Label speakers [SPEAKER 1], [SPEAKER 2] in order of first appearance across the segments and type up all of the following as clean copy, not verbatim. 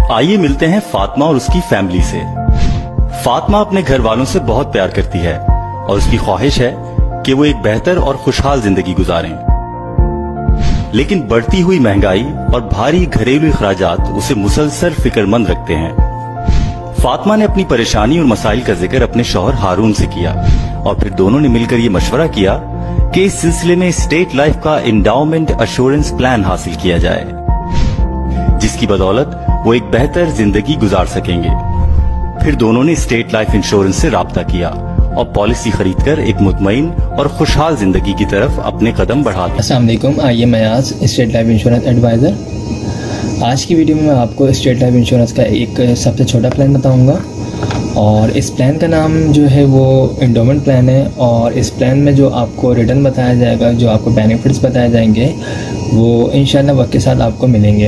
[SPEAKER 1] आइए मिलते हैं फातिमा और उसकी फैमिली से। फातिमा अपने घर वालों से बहुत प्यार करती है और उसकी ख्वाहिश है कि वो एक बेहतर और खुशहाल जिंदगी गुजारें। लेकिन बढ़ती हुई महंगाई और भारी घरेलू अखराजात उसे मुसलसल फिक्रमंद रखते हैं। फातिमा ने अपनी परेशानी और मसाइल का जिक्र अपने शौहर हारून से किया और फिर दोनों ने मिलकर ये मशवरा किया कि इस सिलसिले में स्टेट लाइफ का इंडाउमेंट अश्योरेंस प्लान हासिल किया जाए, जिसकी बदौलत वो एक बेहतर जिंदगी गुजार सकेंगे। फिर दोनों ने स्टेट लाइफ इंश्योरेंस से राब्ता किया और पॉलिसी खरीदकर एक मुतमईन और खुशहाल जिंदगी की तरफ अपने कदम बढ़ा दिए।
[SPEAKER 2] अस्सलाम वालेकुम, आइए मैं आज स्टेट लाइफ इंश्योरेंस एडवाइज़र। आज की वीडियो में मैं आपको स्टेट लाइफ इंश्योरेंस का एक सबसे छोटा प्लान बताऊंगा और इस प्लान का नाम जो है वो इंडोमेंट प्लान है। और इस प्लान में जो आपको रिटर्न बताया जाएगा, जो आपको बेनिफिट्स बताए जाएंगे, वो इंशाल्लाह वक्त के साथ आपको मिलेंगे।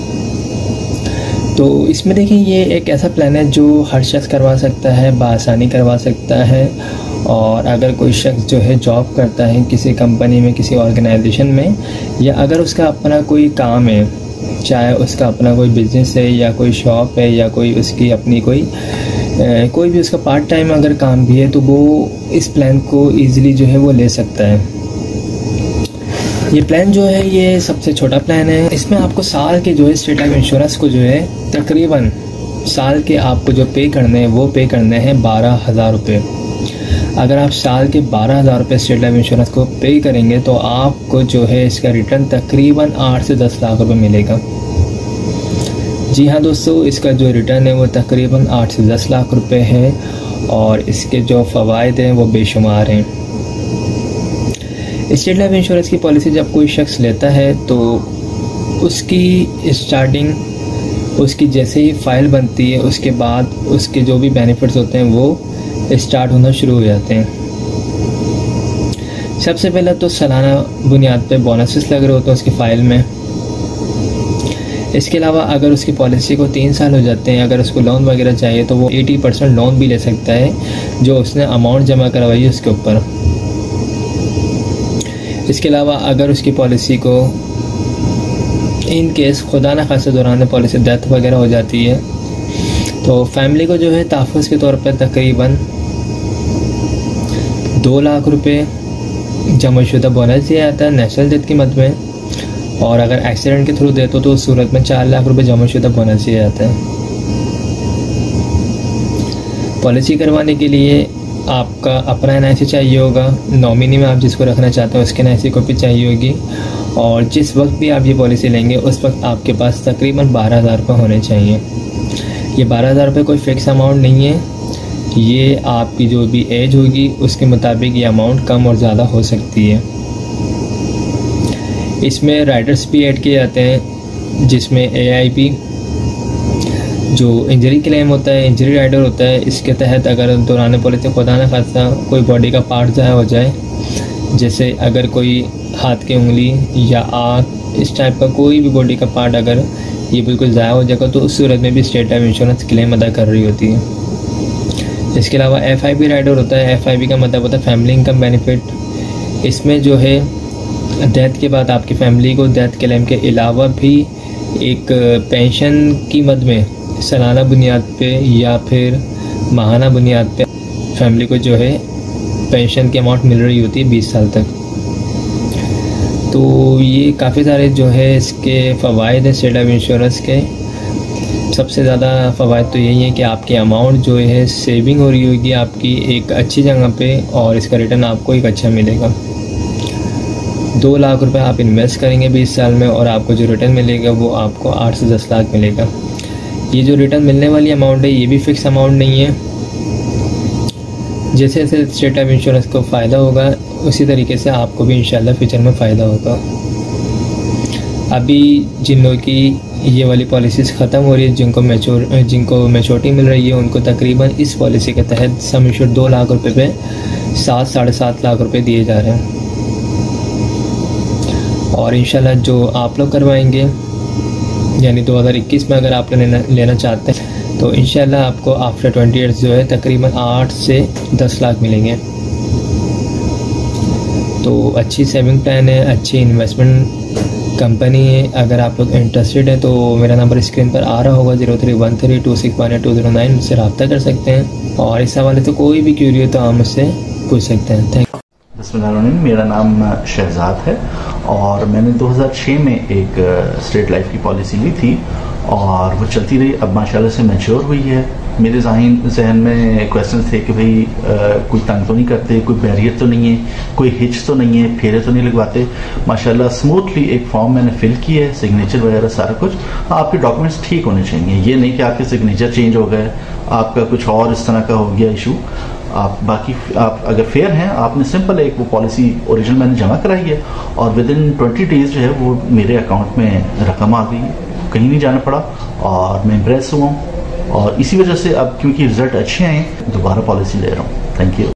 [SPEAKER 2] तो इसमें देखिए, ये एक ऐसा प्लान है जो हर शख्स करवा सकता है, बासानी करवा सकता है। और अगर कोई शख्स जो है जॉब करता है किसी कंपनी में, किसी ऑर्गेनाइजेशन में, या अगर उसका अपना कोई काम है, चाहे उसका अपना कोई बिज़नेस है या कोई शॉप है या कोई उसकी अपनी कोई भी उसका पार्ट टाइम अगर काम भी है, तो वो इस प्लान को ईज़िली जो है वो ले सकता है। ये प्लान जो है ये सबसे छोटा प्लान है। इसमें आपको साल के जो है स्टेट लाइफ इंश्योरेंस को जो है तकरीबन साल के आपको जो पे करने हैं वो पे करने हैं 12,000 रुपये। अगर आप साल के 12,000 रुपये स्टेट लाइफ इंश्योरेंस को पे करेंगे तो आपको जो है इसका रिटर्न तकरीबन 8 से 10 लाख रुपये मिलेगा। जी हाँ दोस्तों, इसका जो रिटर्न है वो तकरीबन 8 से 10 लाख रुपये है और इसके जो फ़वाइद हैं वो बेशुमार हैं। स्टेट लाइफ इंश्योरेंस की पॉलिसी जब कोई शख्स लेता है तो उसकी स्टार्टिंग, उसकी जैसे ही फ़ाइल बनती है उसके बाद उसके जो भी बेनिफिट्स होते हैं वो स्टार्ट होना शुरू हो जाते हैं। सबसे पहले तो सालाना बुनियाद पे बोनसेस लग रहे होते हैं उसकी फ़ाइल में। इसके अलावा अगर उसकी पॉलिसी को 3 साल हो जाते हैं, अगर उसको लोन वगैरह चाहिए तो वो 80% लोन भी ले सकता है जो उसने अमाउंट जमा करवाई है उसके ऊपर। इसके अलावा अगर उसकी पॉलिसी को इन केस खुदा न खासा दौरान पॉलिसी डेथ वगैरह हो जाती है तो फैमिली को जो है तहफ़्फ़ुज़ के तौर पर तकरीबन 2 लाख रुपये जमाशुदा बोनस दिया जाता है नेशनल डेथ की मद में। और अगर एक्सीडेंट के थ्रू देते तो उस सूरत में 4 लाख रुपये जमाशुदा बोनस दिया जाता है। पॉलिसी करवाने के लिए आपका अपना NIC चाहिए होगा, नॉमिनी में आप जिसको रखना चाहते हैं उसके NIC कॉपी चाहिए होगी। और जिस वक्त भी आप ये पॉलिसी लेंगे उस वक्त आपके पास तकरीबन 12,000 रुपये होने चाहिए। ये 12,000 रुपये कोई फ़िक्स अमाउंट नहीं है, ये आपकी जो भी एज होगी उसके मुताबिक ये अमाउंट कम और ज़्यादा हो सकती है। इसमें राइडर्स भी ऐड किए जाते हैं, जिसमें AIP जो इंजरी क्लेम होता है, इंजरी राइडर होता है, इसके तहत अगर दौरान पॉलिसी खुदा न खासा कोई बॉडी का पार्ट ज़ाया हो जाए, जैसे अगर कोई हाथ की उंगली या आँख, इस टाइप का कोई भी बॉडी का पार्ट अगर ये बिल्कुल ज़ाया हो जाएगा तो उस सूरत में भी स्टेट लाइफ इंश्योरेंस क्लेम अदा कर रही होती है। इसके अलावा FIB राइडर होता है। FIB का मतलब होता है फैमिली इनकम बेनिफिट। इसमें जो है डेथ के बाद आपकी फैमिली को डेथ क्लेम के अलावा भी एक पेंशन की मद में सालाना बुनियाद पे या फिर माहाना बुनियाद पे फैमिली को जो है पेंशन की अमाउंट मिल रही होती है 20 साल तक। तो ये काफ़ी सारे जो है इसके फ़वाइद हैं स्टेट लाइफ इंश्योरेंस के। सबसे ज़्यादा फ़वाइद तो यही है कि आपकी अमाउंट जो है सेविंग हो रही होगी आपकी एक अच्छी जगह पे और इसका रिटर्न आपको एक अच्छा मिलेगा। 2 लाख रुपए आप इन्वेस्ट करेंगे 20 साल में और आपको जो रिटर्न मिलेगा वो आपको 8 से 10 लाख मिलेगा। ये जो रिटर्न मिलने वाली अमाउंट है ये भी फ़िक्स अमाउंट नहीं है। जैसे जैसे स्टेट लाइफ इंश्योरेंस को फ़ायदा होगा उसी तरीके से आपको भी इंशाल्लाह फ्यूचर में फ़ायदा होगा। अभी जिन लोगों की ये वाली पॉलिसीज़ ख़त्म हो रही है, जिनको मैच्योरिटी मिल रही है, उनको तकरीबन इस पॉलिसी के तहत सम एश्योर्ड 2 लाख रुपये पे 7 साढ़े 7 लाख रुपये दिए जा रहे हैं। और इंशाल्लाह जो आप लोग करवाएंगे यानी 2021 में अगर आप लेना चाहते हैं तो इंशाल्लाह आपको आफ्टर 20 ईयर्स जो है तकरीबन 8 से 10 लाख मिलेंगे। तो अच्छी सेविंग प्लान है, अच्छी इन्वेस्टमेंट कंपनी, अगर आप लोग इंटरेस्टेड हैं तो मेरा नंबर स्क्रीन पर आ रहा होगा 03132618 मुझसे रब्ता कर सकते हैं। और इस हवाले तो कोई भी क्यूरी हो तो आप मुझसे पूछ सकते हैं। Thank you.
[SPEAKER 3] बिस्मिल्लाहिर्रहमानिर्रहीम, मेरा नाम शहजाद है और मैंने 2006 में एक स्टेट लाइफ की पॉलिसी ली थी और वो चलती रही। अब माशाल्लाह से मैच्योर हुई है। मेरे जहन में क्वेश्चन थे कि भाई कोई तंग तो नहीं करते, कोई बैरियर तो नहीं है, कोई हिच तो नहीं है, फेरे तो नहीं लगवाते। माशाल्लाह स्मूथली एक फॉर्म मैंने फिल की है, सिग्नेचर वगैरह सारा कुछ। आपके डॉक्यूमेंट्स ठीक होने चाहिए, ये नहीं कि आपके सिग्नेचर चेंज हो गए, आपका कुछ और इस तरह का हो गया इशू। आप अगर फेयर हैं, आपने सिंपल एक वो पॉलिसी ओरिजिनल मैंने जमा कराई है और विद इन 20 डेज जो है वो मेरे अकाउंट में रकम आ गई, कहीं नहीं जाना पड़ा और मैं इम्प्रेस हुआ हूँ। और इसी वजह से अब क्योंकि रिजल्ट अच्छे आए दोबारा पॉलिसी ले रहा हूँ। Thank you.